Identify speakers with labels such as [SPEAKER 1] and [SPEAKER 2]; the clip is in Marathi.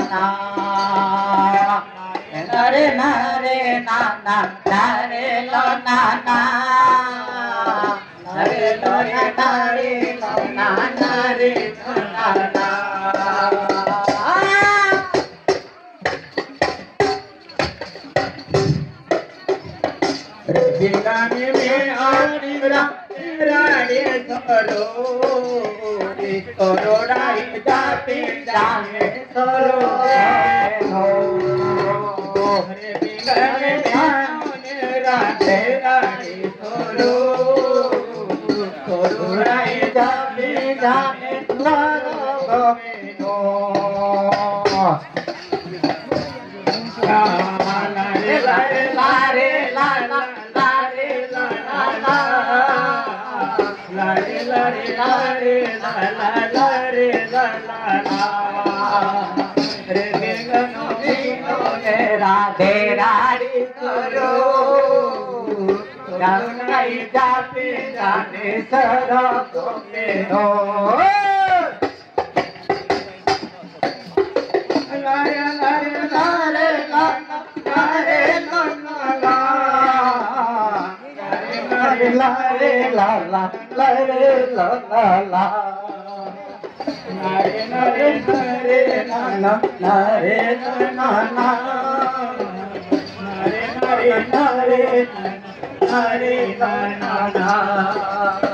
[SPEAKER 1] na nare nare na na nare lo na na nare lo na nare lo na nare lo na na Rajigani me aadira rani solo Toro rai jati jane solo ho Rajigani me aadira rani solo Toro rai jati jane solo ho Radhe रानी करो गंगाई जाते जाने सड़कों में हो लारे लारे लारे लारे लारे लारे ला ला लारे ला ला ला नारे नारे नारे नाना नारे नाना नारे नारे नारे नारे नाना